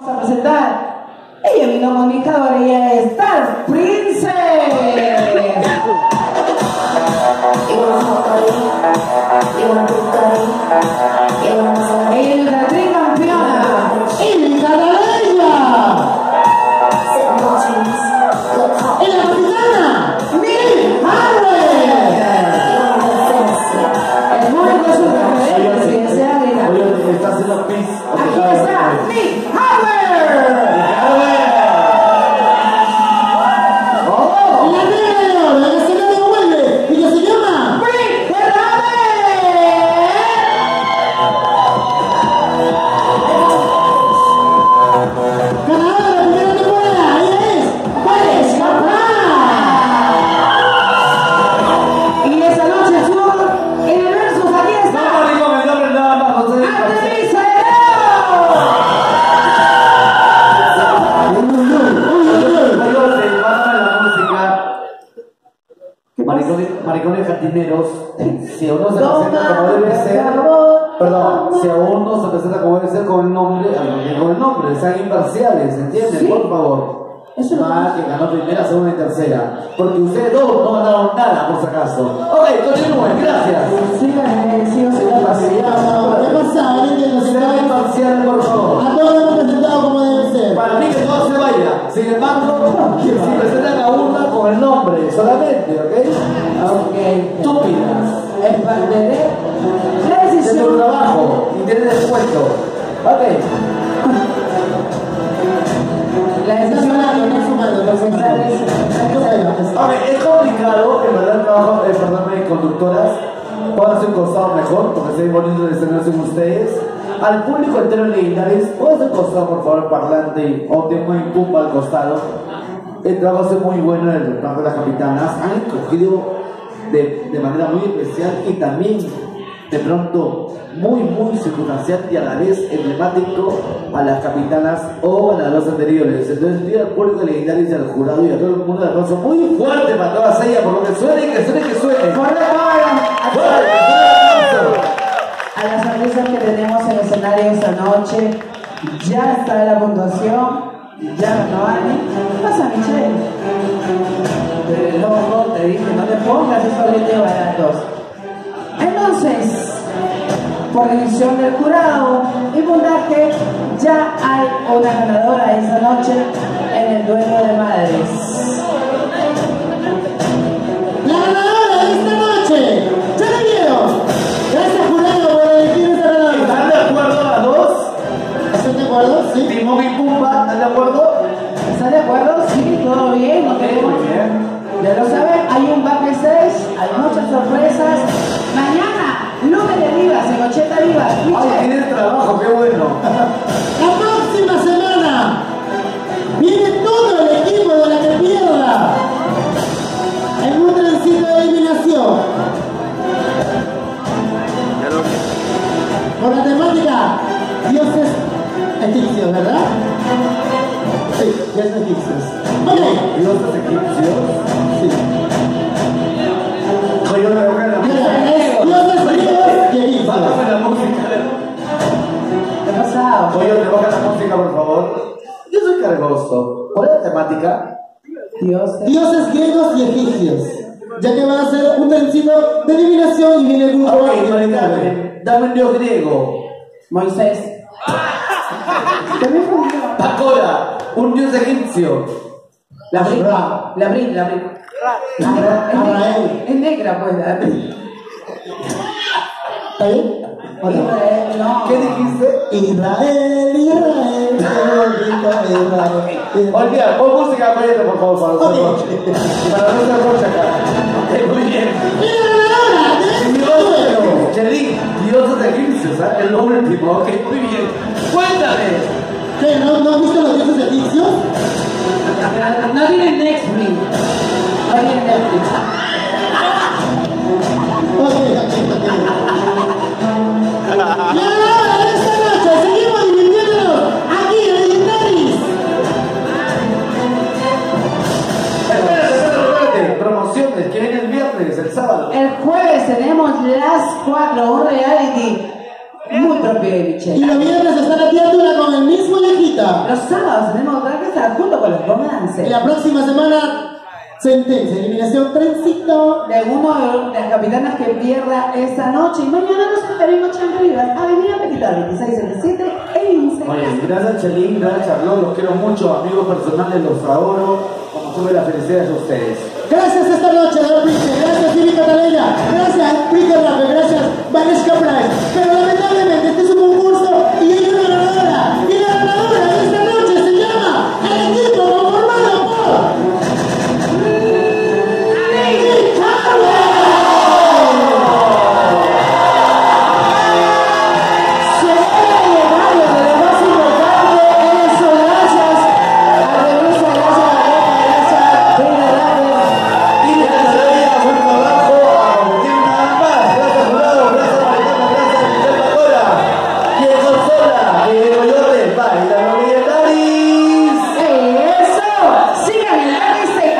Vamos a presentar. Ella vino comunicadora, ella es Star Princess. Ella es la tricampeona. ¡Ilka la Bella! ¡Y la capitana! ¡Mil Harvey! El público es un referente, si desea gritar. Oye, está haciendo pis. Aquí está Nick Harvey. ¡La negra de oro! ¡La que se le devuelve! ¡Y que se llama! Rick Ferrari. ¡Ganadora de la primera temporada! ¡Ella es Valesca Prat! Y esa noche estuvo en el Versus. Aquí No, está digo el nombre nada más, no sé. Artemisa Maricones cantineros, si a uno se presenta como debe ser, perdón, si a uno se presenta como debe ser con el nombre, con el nombre, sean imparciales, ¿entienden? Sí. Por favor. Eso no Más que ganó primera, segunda y tercera. Porque ustedes dos no ganaron nada, por si acaso. Ok, continúen, gracias. sigo siendo ¿Qué pasa? Valiente, nos Sean está- imparciales, por favor. A todos hemos presentado como debe ser. Para mí que todo se vaya. Sin embargo, si presentan a una con el nombre solamente, ¿ok? Ok. Estúpidas. Es parte de la De tu decisión. trabajo y tienes descuento. Ok. La Está decisión sumando, está sumando, está sumando. Ok, es complicado, en verdad, el trabajo, perdóname, conductoras. Puedo hacer un costado mejor, porque estoy bonito de escenario sin ustedes. Al público entero legendarios, ¿puedo hacer costado, por favor, parlante o tengo un pumba al costado? El trabajo es muy bueno en el trabajo de las capitanas. Han escogido de manera muy especial y también de pronto muy circunstancial y a la vez emblemático a las capitanas o ganadoras anteriores. Entonces pido al público legendario y al jurado y a todo el mundo de aplauso muy fuerte para todas ellas, por lo que suene, que suene, que suene. Fuerte ¡Fuerte! a las artistas que tenemos en el escenario esta noche. Ya está la puntuación. Ya ganó Ani. ¿Qué pasa, Michelle? Pero el ojo te dije, no te pongas esos lentes baratos. Entonces, por decisión del jurado y puntaje, ya hay una ganadora esta noche en el duelo de madres. La ganadora de esta noche, ya la vieron. Gracias, jurado, por elegir esta ganadora. ¿Están de acuerdo las dos? ¿Están de acuerdo? Sí. Timón y Pumba, ¿están de acuerdo? ¿Están de acuerdo? Sí, todo bien, no tenemos. Muy bien. Ya lo saben, hay un backstage, hay muchas sorpresas. Mañana, lunes de Divas, en 80 Divas. Ay, Michelle, tienes trabajo, qué bueno. La próxima semana viene todo el equipo de la que pierda en un trencito de eliminación. Por la temática dioses egipcios, ¿verdad? Sí, dioses egipcios. Ok. ¿Dioses egipcios? Sí. Oye, me voy a la música. Es dioses griegos y egipcios. Bájame la música. ¿qué ha pasado? Oye, te baja la música, por favor. Yo soy cargoso. ¿Cuál es la temática? Dios. Dioses griegos y egipcios. Ya que van a hacer un trencito de eliminación y viene el grupo Ok, y Mari Carmen, dame un dios griego. Moisés. Pacora, un dios egipcio. La Brin. La Brin. Abrael. Es negra, pues, la Brin. ¿Está bien? ¿O no? Israel, no. ¿Qué dijiste? Israel, Israel, qué bonito Israel. Olvida, pon música, cállate, por favor, para no Ok. ser roche. Para no ser roche acá. Ok, muy bien. ¡Mira la ganadora de este duelo! Dios, Chelín, dioses egipcios, ¿ah? El último, ok, muy bien. Cuéntame. ¿Qué? ¿No has visto los dioses egipcios? No tiene Netflix. No tiene Netflix. Ok. La ganadora de esta noche, seguimos divirtiéndonos aquí en Legendaris. Espérate. Promociones, que viene el viernes, el sábado. El jueves tenemos las 4, un reality muy propio de Y Michelle. los viernes están a tiátula con el mismo Yejita. Piedra. Los sábados tenemos otra que estar junto con los romances. Y la próxima semana, sentencia, eliminación, trencito. De uno de las capitanas que pierda esta noche. Y mañana nos esperemos en Rivas, Avenida Petita 2677 e INSE. Oye, gracias Chelín, gracias Charlot, los quiero mucho, amigos personales, los adoro. Como tuve la felicidad de ustedes. Gracias esta noche, Don Prince. Gracias, Vivi Cataleya. Gracias, Peter Rappe. Gracias, Vanessa Price. Pero lamentablemente, este es un